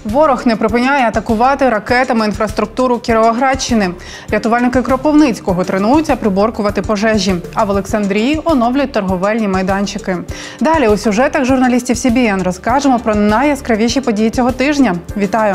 Ворог не припиняє атакувати ракетами інфраструктуру Кіровоградщини. Рятувальники Кропивницького тренуються приборкувати пожежі, а в Олександрії оновлюють торговельні майданчики. Далі у сюжетах журналістів CBN розкажемо про найяскравіші події цього тижня. Вітаю!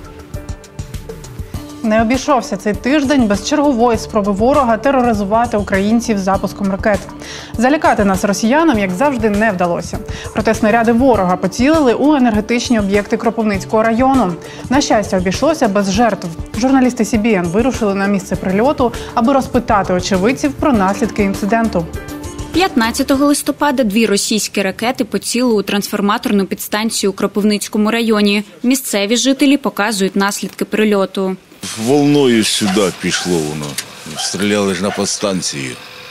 Не обійшовся цей тиждень без чергової спроби ворога тероризувати українців запуском ракет. Залякати нас росіянам, як завжди, не вдалося. Проте снаряди ворога поцілили у енергетичні об'єкти Кропивницького району. На щастя, обійшлося без жертв. Журналісти CBN вирушили на місце прильоту, аби розпитати очевидців про наслідки інциденту. 15 листопада дві російські ракети поцілили у трансформаторну підстанцію у Кропивницькому районі. Місцеві жителі показують наслідки прильоту. Волною сюди пішло воно. Стріляли ж на підстанцію.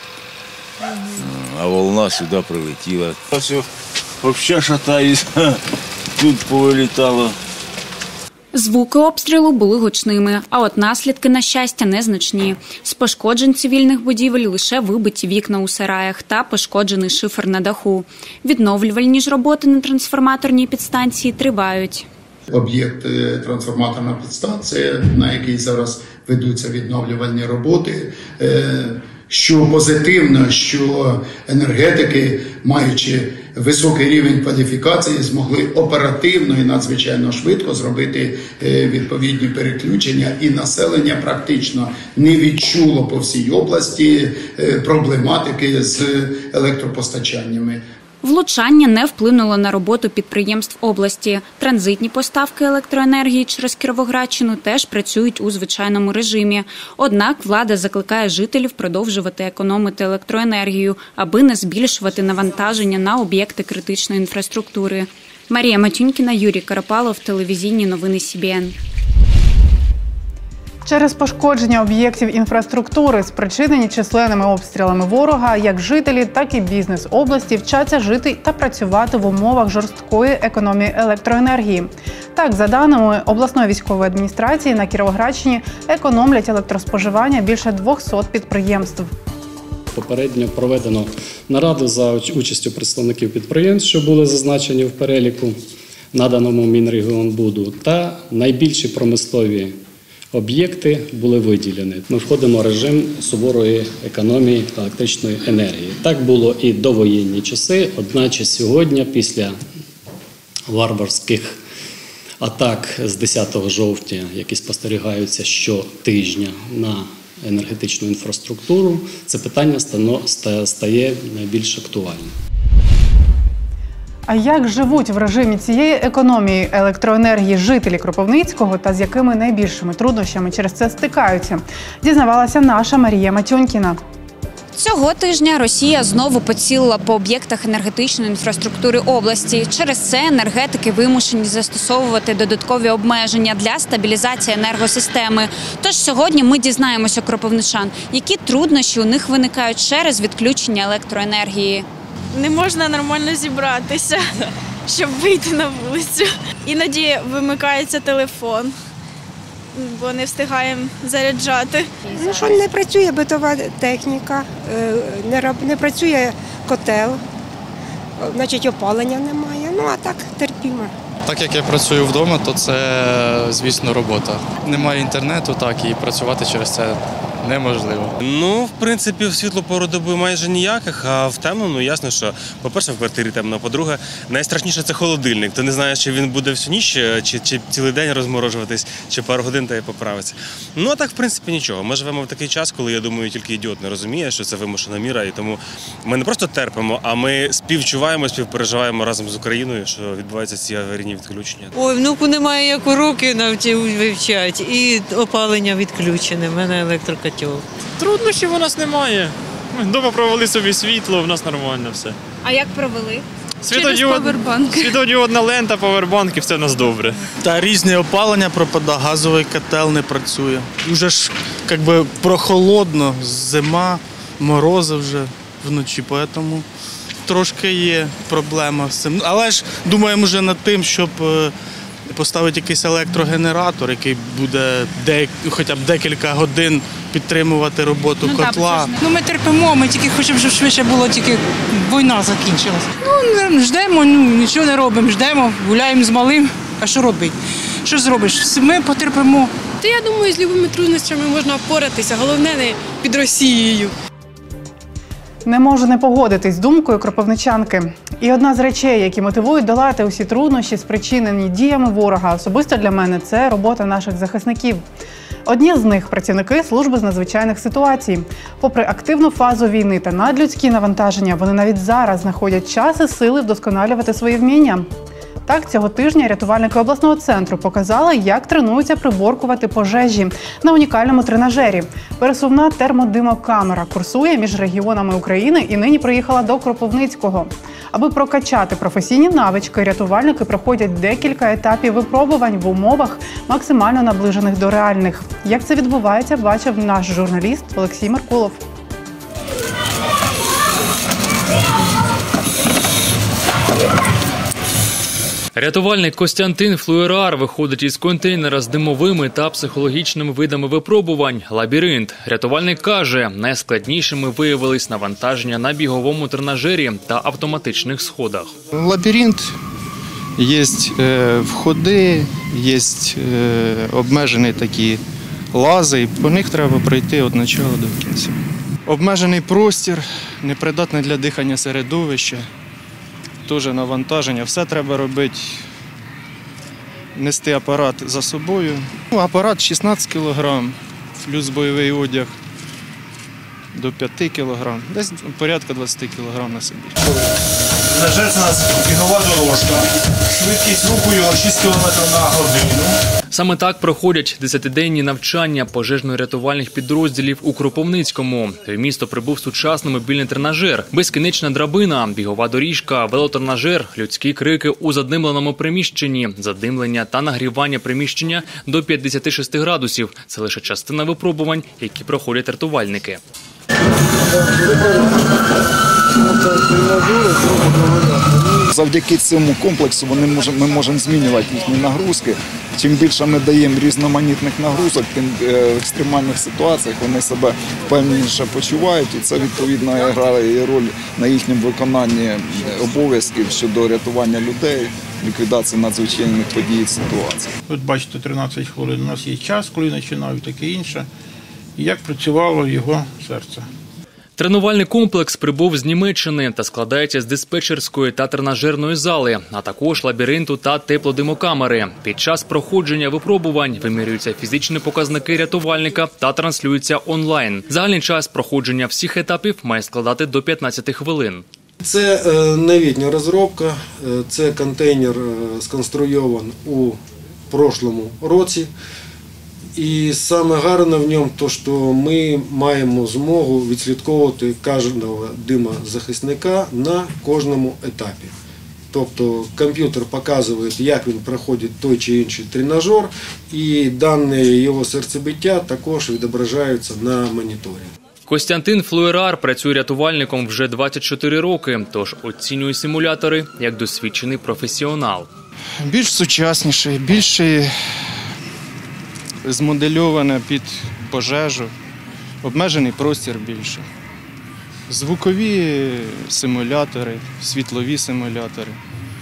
А волна сюди прилетіла. Все, взагалі шатаюсь. Тут повилітало. Звуки обстрілу були гучними, а от наслідки, на щастя, незначні. З пошкоджень цивільних будівель лише вибиті вікна у сараях та пошкоджений шифер на даху. Відновлювальні ж роботи на трансформаторній підстанції тривають. Об'єкт трансформаторна підстанція, на якій зараз ведуться відновлювальні роботи. Що позитивно, що енергетики, маючи високий рівень кваліфікації, змогли оперативно і надзвичайно швидко зробити відповідні переключення, і населення практично не відчуло по всій області проблематики з електропостачаннями. Влучання не вплинуло на роботу підприємств області. Транзитні поставки електроенергії через Кіровоградщину теж працюють у звичайному режимі. Однак влада закликає жителів продовжувати економити електроенергію, аби не збільшувати навантаження на об'єкти критичної інфраструктури. Марія Матюнькіна, Юрій Карапалов, телевізійні новини CBN. Через пошкодження об'єктів інфраструктури, спричинені численними обстрілами ворога, як жителі, так і бізнес області вчаться жити та працювати в умовах жорсткої економії електроенергії. Так, за даними обласної військової адміністрації, на Кіровоградщині економлять електроспоживання більше 200 підприємств. Попередньо проведено нараду за участю представників підприємств, що були зазначені в переліку, наданому Мінрегіонбуду, та найбільші промислові об'єкти були виділені. Ми входимо в режим суворої економії електричної енергії. Так було і довоєнні часи, одначе сьогодні, після варварських атак з 10 жовтня, які спостерігаються щотижня на енергетичну інфраструктуру, це питання стає найбільш актуальним. А як живуть в режимі цієї економії електроенергії жителі Кропивницького та з якими найбільшими труднощами через це стикаються, дізнавалася наша Марія Матюнькіна. Цього тижня Росія знову поцілила по об'єктах енергетичної інфраструктури області. Через це енергетики вимушені застосовувати додаткові обмеження для стабілізації енергосистеми. Тож сьогодні ми дізнаємося у кропивничан, які труднощі у них виникають через відключення електроенергії. Не можна нормально зібратися, щоб вийти на вулицю. Іноді вимикається телефон, бо не встигаємо заряджати. Що не працює битова техніка, не працює котел, значить опалення немає, а так терпімо. Так як я працюю вдома, то це, звісно, робота. Немає інтернету, так, і працювати через це неможливо. В принципі, в світлу пору доби майже ніяких, а в темну, ясно, що, по-перше, в квартирі темно, а по-друге, найстрашніше – це холодильник. Ти не знаєш, чи він буде всю ніч, чи цілий день розморожуватись, чи пару годин та й поправиться. А так, в принципі, нічого. Ми живемо в такий час, коли, я думаю, тільки ідіот не розуміє, що це вимушена міра, і тому ми не просто терпимо, а ми співчуваємо, співпереживаємо разом з Україною, що відбуваються ці аварійні відключення. Ой, внуку немає як уроки вивчати, і опалення відключене, в мене електрокател. Труднощів у нас немає. Ми вдома провели собі світло, у нас нормально все. А як провели? Світлодіодна лента, павербанк, і все у нас добре. Та різні опалення пропадає, газовий котел не працює. Уже ж прохолодно, зима, морози вже вночі, тому трошки є проблема з цим. Але ж думаємо вже над тим, щоб поставити якийсь електрогенератор, який буде хоча б декілька годин підтримувати роботу котла. Ми терпимо, ми тільки хочемо, щоб швидше було, тільки війна закінчилася. Ждемо, нічого не робимо, ждемо, гуляємо з малим, а що робити? що зробиш? Ми потерпимо. Та я думаю, з любими труднощами можна впоратися, головне не під Росією. Не можу не погодитись з думкою кропивничанки. І одна з речей, які мотивують долати усі труднощі, спричинені діями ворога, особисто для мене – це робота наших захисників. Одні з них – працівники служби з надзвичайних ситуацій. Попри активну фазу війни та надлюдські навантаження, вони навіть зараз знаходять час і сили вдосконалювати свої вміння. Так, цього тижня рятувальники обласного центру показали, як тренуються приборкувати пожежі на унікальному тренажері. Пересувна термодимокамера курсує між регіонами України і нині приїхала до Кропивницького. Аби прокачати професійні навички, рятувальники проходять декілька етапів випробувань в умовах, максимально наближених до реальних. Як це відбувається, бачив наш журналіст Олексій Меркулов. Рятувальник Костянтин Флюерар виходить із контейнера з димовими та психологічними видами випробувань «Лабіринт». Рятувальник каже, найскладнішими виявились навантаження на біговому тренажері та автоматичних сходах. Лабіринт, є входи, є обмежені такі лази, по них треба пройти від початку до кінця. Обмежений простір, непридатне для дихання середовище. Теж навантаження, все треба робити, нести апарат за собою. Апарат 16 кг, плюс бойовий одяг до 5 кг, десь порядка 20 кг на собі. Тренажер – це у нас бігова дорожка, швидкість руху його 6 км на годину. Саме так проходять 10-денні навчання пожежно-рятувальних підрозділів у Кропивницькому. В місто прибув сучасний мобільний тренажер, безкінечна драбина, бігова доріжка, велотренажер, людські крики у задимленому приміщенні, задимлення та нагрівання приміщення до 56 градусів. Це лише частина випробувань, які проходять рятувальники. Завдяки цьому комплексу ми можемо змінювати їхні нагрузки. Чим більше ми даємо різноманітних нагрузок, тим в екстремальних ситуаціях вони себе впевненіше почувають. І це, відповідно, грає роль на їхньому виконанні обов'язків щодо рятування людей, ліквідації надзвичайних подій і ситуацій. От бачите, 13 хвилин. У нас є час, коли починав і таке інше. І як працювало його серце. Тренувальний комплекс прибув з Німеччини та складається з диспетчерської та тренажерної зали, а також лабіринту та теплодимокамери. Під час проходження випробувань вимірюються фізичні показники рятувальника та транслюються онлайн. Загальний час проходження всіх етапів має складати до 15 хвилин. Це новітня розробка, це контейнер сконструйований у прошлому році. І саме гарне в ньому те, що ми маємо змогу відслідковувати кожного димозахисника на кожному етапі. Тобто комп'ютер показує, як він проходить той чи інший тренажер, і дані його серцебиття також відображаються на моніторі. Костянтин Флюерар працює рятувальником вже 24 роки, тож оцінює симулятори як досвідчений професіонал. Більш сучасніший, більше змодельоване під пожежу, обмежений простір більше. Звукові симулятори, світлові симулятори.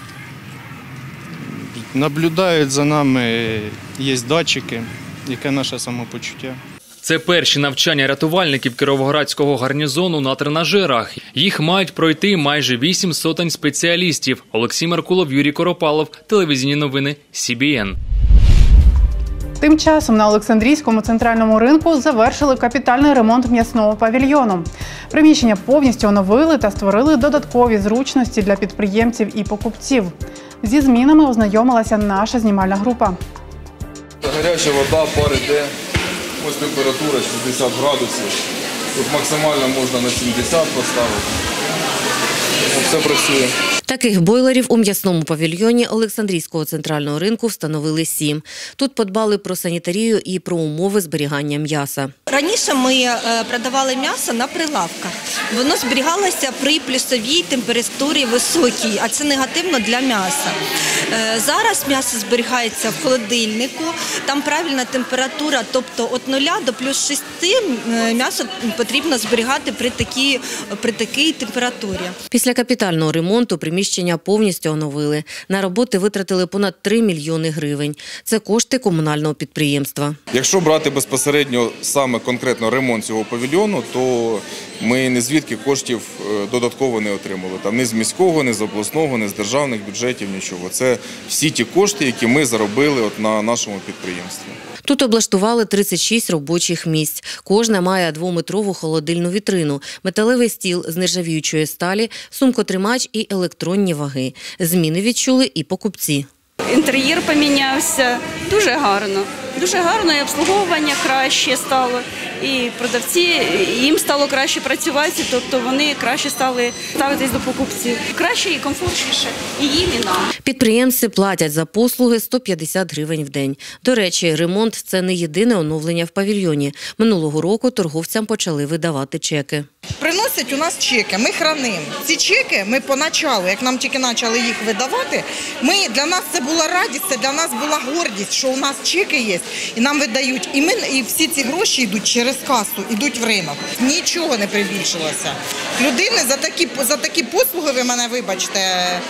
Наблюдають за нами, є датчики, яке наше самопочуття. Це перші навчання рятувальників Кіровоградського гарнізону на тренажерах. Їх мають пройти майже 8 сотень спеціалістів. Олексій Меркулов, Юрій Коропалов, телевізійні новини СІБІН. Тим часом на Олександрійському центральному ринку завершили капітальний ремонт м'ясного павільйону. Приміщення повністю оновили та створили додаткові зручності для підприємців і покупців. Зі змінами ознайомилася наша знімальна група. Гаряча вода, пар іде, ось температура 60 градусів. Тут максимально можна на 70 поставити. Все працює. Таких бойлерів у м'ясному павільйоні Олександрійського центрального ринку встановили 7. Тут подбали про санітарію і про умови зберігання м'яса. Раніше ми продавали м'ясо на прилавках. Воно зберігалося при плюсовій температурі високій, а це негативно для м'яса. Зараз м'ясо зберігається в холодильнику, там правильна температура, тобто від 0 до плюс 6 м'ясо потрібно зберігати при такій температурі. Після капітального ремонту приміщення приміщення повністю оновили. На роботи витратили понад 3 мільйони гривень. Це кошти комунального підприємства. Якщо брати безпосередньо саме конкретно ремонт цього павільйону, то ми ні звідки коштів додатково не отримали. Там ні з міського, ні з обласного, ні з державних бюджетів, нічого. Це всі ті кошти, які ми заробили на нашому підприємстві. Тут облаштували 36 робочих місць. Кожна має 2-метрову холодильну вітрину, металевий стіл з нержавіючої сталі, сумкотримач і електронні ваги. Зміни відчули і покупці. Інтер'єр помінявся, дуже гарно. Дуже гарно, і обслуговування краще стало, і продавці, їм стало краще працювати, тобто вони краще стали ставитись до покупців. Краще і комфортніше і їм, і нам. Підприємці платять за послуги 150 гривень в день. До речі, ремонт – це не єдине оновлення в павільйоні. Минулого року торговцям почали видавати чеки. Приносять у нас чеки, ми хранимо. Ці чеки ми поначалу, як нам тільки почали їх видавати, для нас це була радість, це для нас була гордість, що у нас чеки є і нам видають. І всі ці гроші йдуть через касу, йдуть в ринок. Нічого не прибільшилося. Людини за такі послуги, ви мене вибачте,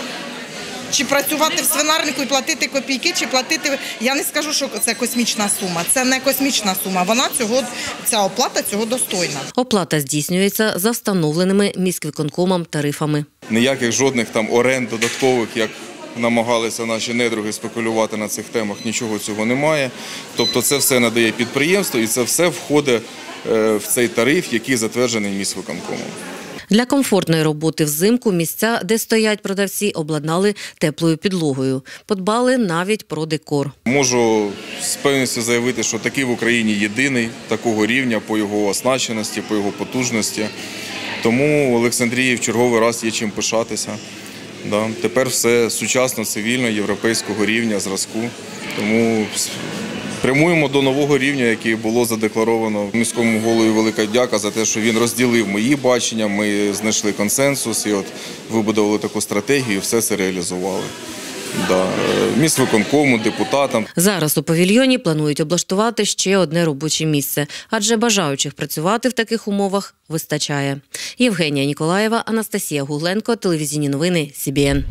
чи працювати в свинарнику і платити копійки, чи платити, я не скажу, що це космічна сума. Це не космічна сума, ця оплата цього достойна. Оплата здійснюється за встановленими міськвиконкомом тарифами. Ніяких жодних таморенд додаткових, як намагалися наші недруги спекулювати на цих темах, нічого цього немає. Тобто це все надає підприємство і це все входить в цей тариф, який затверджений міськвиконкомом. Для комфортної роботи взимку місця, де стоять продавці, обладнали теплою підлогою. Подбали навіть про декор. Можу з певністю заявити, що такий в Україні єдиний, такого рівня по його оснащеності, по його потужності. Тому Олександрії в черговий раз є чим пишатися. Тепер все сучасно, цивільно, європейського рівня, зразку. Тому прямуємо до нового рівня, який було задекларовано міському голові. Велика дяка за те, що він розділив мої бачення, ми знайшли консенсус і вибудували таку стратегію, і все це реалізували. Міськвиконкому, депутатам. Зараз у павільйоні планують облаштувати ще одне робоче місце, адже бажаючих працювати в таких умовах вистачає. Євгенія Ніколаєва, Анастасія Гугленко, телевізійні новини СІБІН.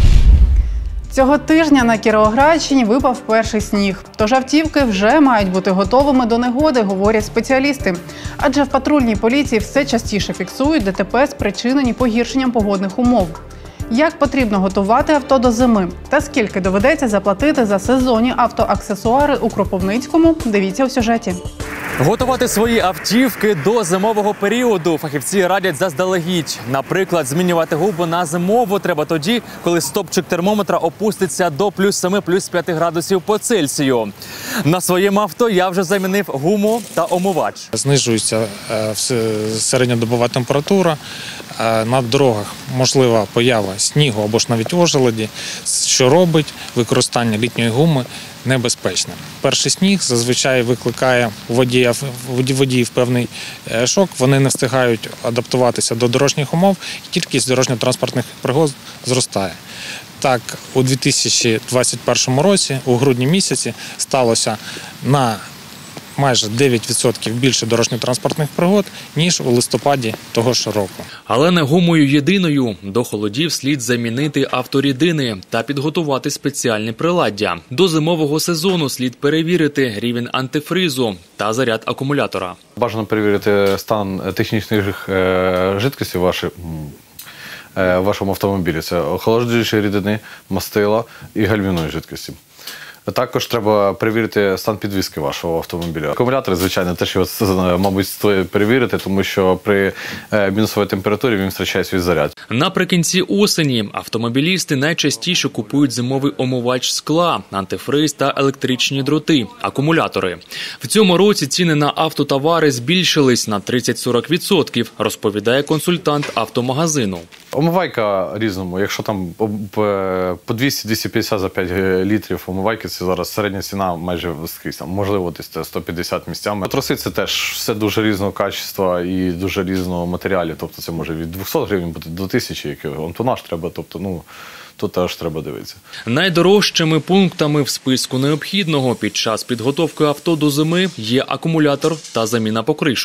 Цього тижня на Кіровоградщині випав перший сніг. Тож автівки вже мають бути готовими до негоди, говорять спеціалісти. Адже в патрульній поліції все частіше фіксують ДТП, спричинені погіршенням погодних умов. Як потрібно готувати авто до зими та скільки доведеться заплатити за сезонні автоаксесуари у Кропивницькому, дивіться у сюжеті. Готувати свої автівки до зимового періоду фахівці радять заздалегідь. Наприклад, змінювати гуму на зимову треба тоді, коли стопчик термометра опуститься до плюс 7, плюс 5 градусів по Цельсію. На своєму авто я вже замінив гуму та омивач. Знижується середньодобова температура. На дорогах можлива поява снігу або ж навіть ожеледі, що робить використання літньої гуми небезпечним. Перший сніг зазвичай викликає у водіїв певний шок, вони не встигають адаптуватися до дорожніх умов, і кількість дорожньо-транспортних пригод зростає. Так, у 2021 році, у грудні місяці, сталося на майже 9% більше дорожньо-транспортних пригод, ніж у листопаді того ж року. Але не гумою єдиною. До холодів слід замінити авторідини та підготувати спеціальні приладдя. До зимового сезону слід перевірити рівень антифризу та заряд акумулятора. Бажано перевірити стан технічних жидкостей в вашому автомобілі. Це охолоджуючі рідини, мастила і гальмівної жидкості. Також треба перевірити стан підвіски вашого автомобіля. Акумулятори, звичайно, теж його, мабуть, стоїть перевірити, тому що при мінусовій температурі він втрачає свій заряд. Наприкінці осені автомобілісти найчастіше купують зимовий омивач скла, антифриз та електричні дроти – акумулятори. В цьому році ціни на автотовари збільшились на 30-40%, розповідає консультант автомагазину. Омивайка різному. Якщо там по 200-250 за 5 літрів омивайки, це зараз середня ціна майже скрізь, можливо, десь 150 місцями. Троси – це теж все дуже різного качества і дуже різного матеріалу. Тобто це може від 200 гривень бути до 1000, який тонаж треба, тобто, тут теж треба дивитися. Найдорожчими пунктами в списку необхідного під час підготовки авто до зими є акумулятор та заміна покришок.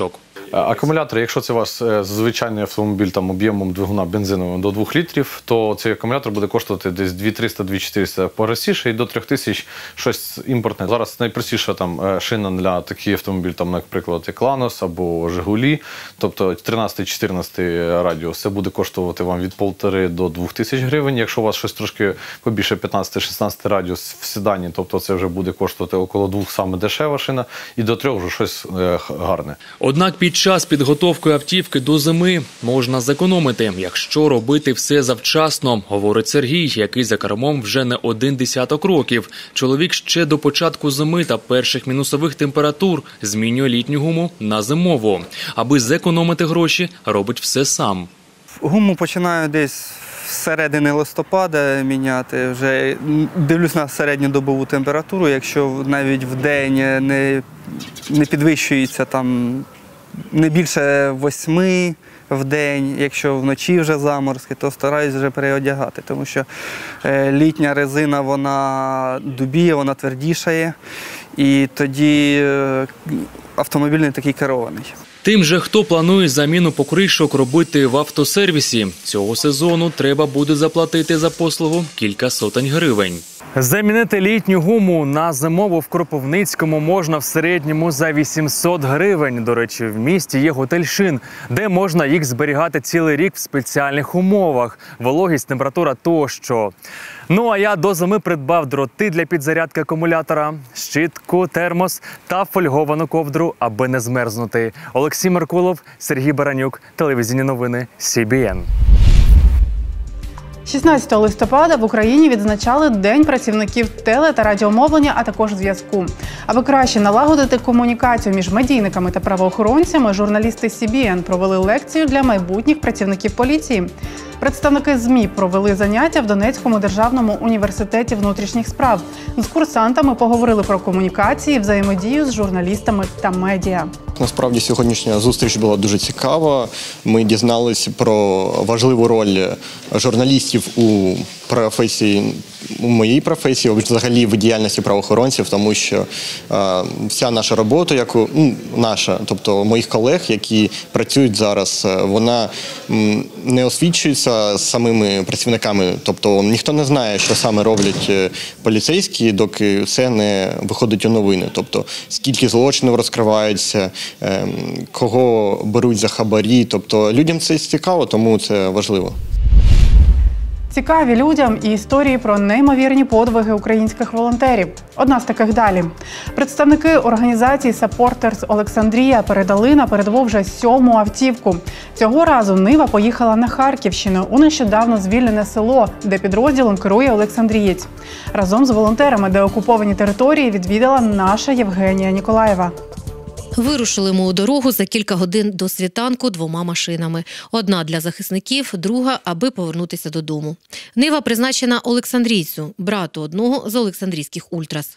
Акумулятори, якщо це у вас звичайний автомобіль там, об'ємом двигуна бензинового до 2 літрів, то цей акумулятор буде коштувати десь 2300-2400 простіше і до 3000 щось імпортне. Зараз найпростіша там шина для таких автомобілів, там, наприклад, як Ланос або Жигулі, тобто 13-14 радіус, це буде коштувати вам від 1500 до 2000 гривень. Якщо у вас щось трошки побільше 15-16 радіус в седані, тобто це вже буде коштувати около 2 саме дешева шина, і до 3 вже щось гарне. Однак під час підготовки автівки до зими можна зекономити, якщо робити все завчасно, говорить Сергій, який за кермом вже не 10 років. Чоловік ще до початку зими та перших мінусових температур змінює літню гуму на зимову. Аби зекономити гроші, робить все сам. Гуму починаю десь з середини листопада міняти. Вже дивлюсь на середньодобову температуру, якщо навіть в день не підвищується там не більше 8 в день, якщо вночі вже заморозки, то стараюсь вже переодягати, тому що літня резина, вона дубіє, вона твердішає, і тоді автомобіль не такий керований. Тим же, хто планує заміну покришок робити в автосервісі, цього сезону треба буде заплатити за послугу кілька сотень гривень. Замінити літню гуму на зимову в Кропивницькому можна в середньому за 800 гривень. До речі, в місті є готель «Шин», де можна їх зберігати цілий рік в спеціальних умовах. Вологість, температура тощо. Ну а я до зими придбав дроти для підзарядки акумулятора, щітку, термос та фольговану ковдру, аби не змерзнути. Олексій Меркулов, Сергій Баранюк, телевізійні новини СІБІН. 16 листопада в Україні відзначали День працівників теле- та радіомовлення, а також зв'язку. Аби краще налагодити комунікацію між медійниками та правоохоронцями, журналісти СІБІН провели лекцію для майбутніх працівників поліції. Представники ЗМІ провели заняття в Донецькому державному університеті внутрішніх справ. З курсантами поговорили про комунікації, взаємодію з журналістами та медіа. Насправді сьогоднішня зустріч була дуже цікава. Ми дізналися про важливу роль журналістів у моїй професії, взагалі в діяльності правоохоронців, тому що вся наша робота, тобто моїх колег, які працюють зараз, вона не освічується самими працівниками. Тобто ніхто не знає, що саме роблять поліцейські, доки все не виходить у новини. Тобто скільки злочинів розкриваються, кого беруть за хабарі. Тобто людям це цікаво, тому це важливо. Цікаві людям і історії про неймовірні подвиги українських волонтерів. Одна з таких далі. Представники організації Supporters Олександрія передали на передову вже 7-му автівку. Цього разу Нива поїхала на Харківщину, у нещодавно звільнене село, де підрозділом керує олександрієць. Разом з волонтерами деокуповані території відвідала наша Євгенія Ніколаєва. Вирушили ми у дорогу за кілька годин до світанку 2 машинами. Одна для захисників, друга – аби повернутися додому. Нива призначена олександрійцю, брату одного з олександрійських ультрас.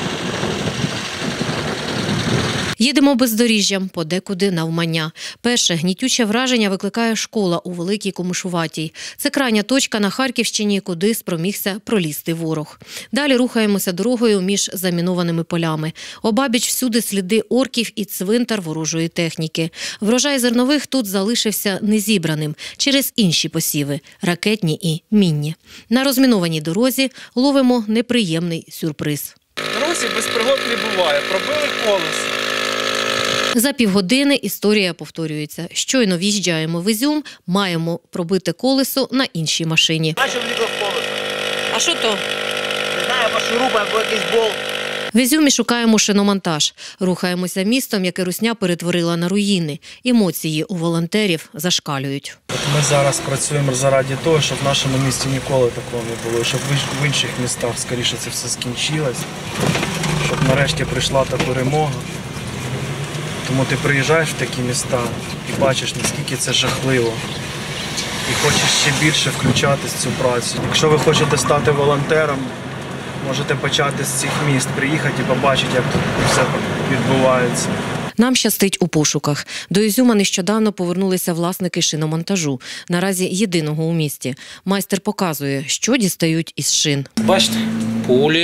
Їдемо бездоріжжям, подекуди навмання. Перше гнітюче враження викликає школа у Великій Комишуватій. Це крайня точка на Харківщині, куди спромігся пролізти ворог. Далі рухаємося дорогою між замінованими полями. Обабіч всюди сліди орків і цвинтар ворожої техніки. Врожай зернових тут залишився незібраним через інші посіви – ракетні і мінні. На розмінованій дорозі ловимо неприємний сюрприз. Друзі, без пригод не буває. Пробили колесо. За півгодини історія повторюється. Щойно в'їжджаємо в Ізюм, маємо пробити колесо на іншій машині. Бачив вліво в колесо. А що то? Не знаю, або шуруба, або якийсь болт. В Ізюмі шукаємо шиномонтаж. Рухаємося містом, яке русня перетворила на руїни. Емоції у волонтерів зашкалюють. Ми зараз працюємо заради того, щоб в нашому місті ніколи такого не було, щоб в інших містах скоріше це все скінчилось, щоб нарешті прийшла та перемога. Тому ти приїжджаєш в такі міста і бачиш, наскільки це жахливо. І хочеш ще більше включатись в цю працю. Якщо ви хочете стати волонтером, можете почати з цих міст, приїхати і побачити, як тут все відбувається. Нам щастить у пошуках. До Ізюма нещодавно повернулися власники шиномонтажу. Наразі єдиного у місті. Майстер показує, що дістають із шин. Бачите, пулі,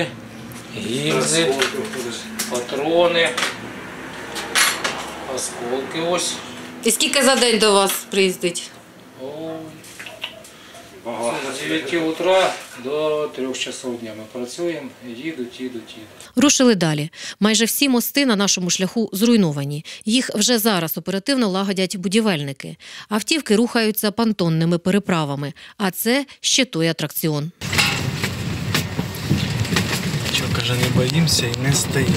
гільзи, патрони, осколки ось. І скільки за день до вас приїздить? З 9 утра до 3 часов дня ми працюємо, їдуть. Рушили далі. Майже всі мости на нашому шляху зруйновані. Їх вже зараз оперативно лагодять будівельники. Автівки рухаються понтонними переправами. А це ще той атракціон. Чого, каже, не боїмося і не стаємо.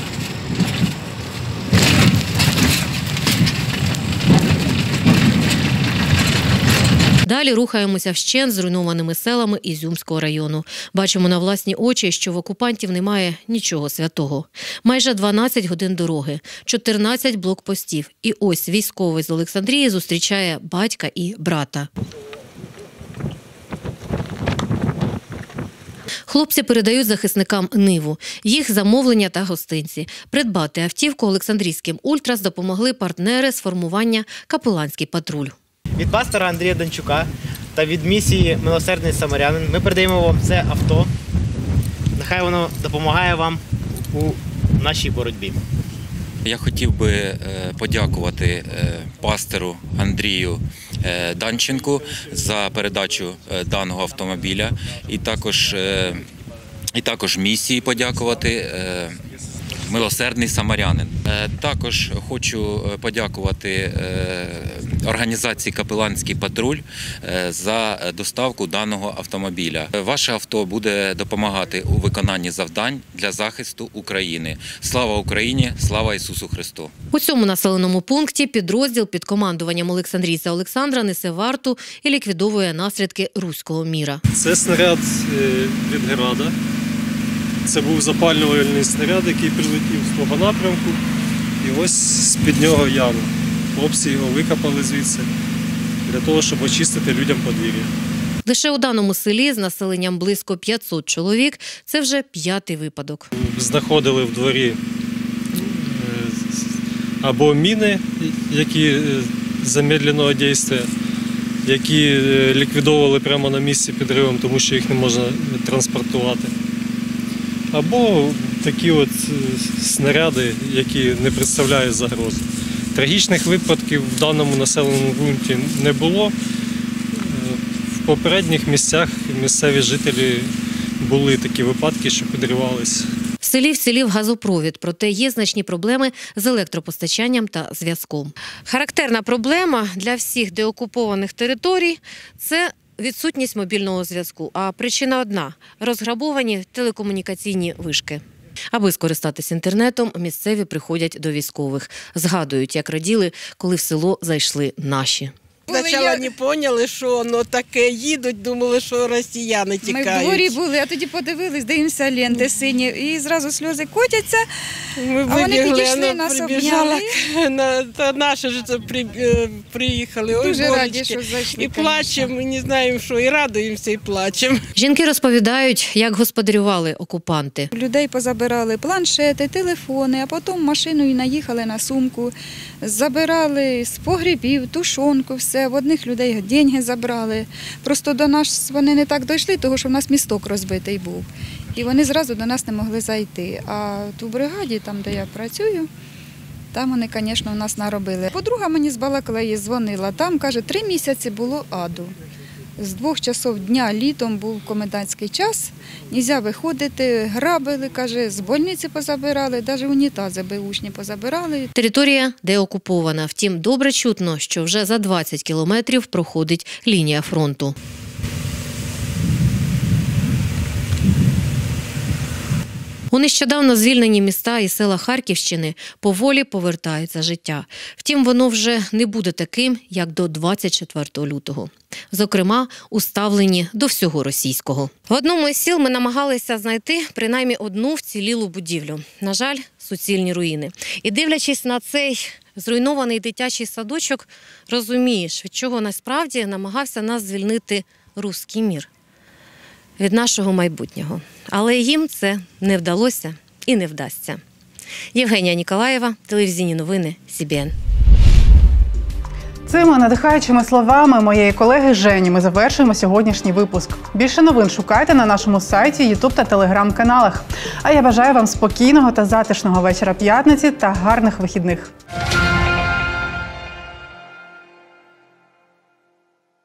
Далі рухаємося вщент зруйнованими селами Ізюмського району. Бачимо на власні очі, що в окупантів немає нічого святого. Майже 12 годин дороги, 14 блокпостів. І ось військовий з Олександрії зустрічає батька і брата. Хлопці передають захисникам ниву, їх замовлення та гостинці. Придбати автівку олександрійським ультрас допомогли партнери з формування «Капеланський патруль». Від пастора Андрія Дончука та від місії «Милосердний самарянин» ми передаємо вам це авто. Нехай воно допомагає вам у нашій боротьбі. Я хотів би подякувати пастору Андрію Данченку за передачу даного автомобіля і також місії подякувати «Милосердний самарянин». Також хочу подякувати організації «Капеланський патруль» за доставку даного автомобіля. Ваше авто буде допомагати у виконанні завдань для захисту України. Слава Україні! Слава Ісусу Христу! У цьому населеному пункті підрозділ під командуванням олександрійця Олександра несе варту і ліквідовує наслідки руського міра. Це снаряд від «Града». Це був запалювальний снаряд, який прилетів з того напрямку. І ось з-під нього яма. Хлопці його викопали звідси для того, щоб очистити людям подвір'я. Лише у даному селі з населенням близько 500 чоловік – це вже 5-й випадок. Знаходили в дворі або міни, які замедленого дійства, які ліквідовували прямо на місці підривом, тому що їх не можна транспортувати. Або такі от снаряди, які не представляють загрози. Трагічних випадків в даному населеному пункті не було. В попередніх місцях місцеві жителі були такі випадки, що підривалися. В селі вцілів газопровід, проте є значні проблеми з електропостачанням та зв'язком. Характерна проблема для всіх деокупованих територій – це відсутність мобільного зв'язку. А причина одна – розграбовані телекомунікаційні вишки. Аби скористатись інтернетом, місцеві приходять до військових. Згадують, як раділи, коли в село зайшли наші. Спочатку не поняли, що воно таке, їдуть, думали, що росіяни тікають. Ми в дворі були, а тоді подивились, динимося, ленти сині, і зразу сльози котяться, ми а вони підійшли, нас обняли. Наші ж приїхали, ой, дуже божечки, раді, що зайшли. І плачемо, не знаємо, що, і радуємося, і плачемо. Жінки розповідають, як господарювали окупанти. Людей позабирали планшети, телефони, а потім машиною наїхали на сумку, забирали з погрібів, тушонку, все. В одних людей гроші забрали. Просто до нас вони не так дійшли, тому що в нас місток розбитий був. І вони зразу до нас не могли зайти. А в бригаді, там, де я працюю, там вони, звісно, у нас наробили. Подруга мені з Балаклеї дзвонила, там, каже, 3 місяці було аду. З 2 часов дня літом був комендантський час, нельзя виходити, грабили, каже, з больниці позабирали, навіть унітази беушні позабирали. Територія деокупована, втім добре чутно, що вже за 20 кілометрів проходить лінія фронту. У нещодавно звільнені міста і села Харківщини поволі повертається життя. Втім, воно вже не буде таким, як до 24 лютого. Зокрема, у ставленні до всього російського. В одному із сіл ми намагалися знайти принаймні одну вцілілу будівлю. На жаль, суцільні руїни. І дивлячись на цей зруйнований дитячий садочок, розумієш, від чого насправді намагався нас звільнити руський мір. Від нашого майбутнього. Але їм це не вдалося і не вдасться. Євгенія Ніколаєва, телевізійні новини СІБІН. Цими надихаючими словами моєї колеги Жені ми завершуємо сьогоднішній випуск. Більше новин шукайте на нашому сайті, Ютуб та Телеграм-каналах. А я бажаю вам спокійного та затишного вечора п'ятниці та гарних вихідних.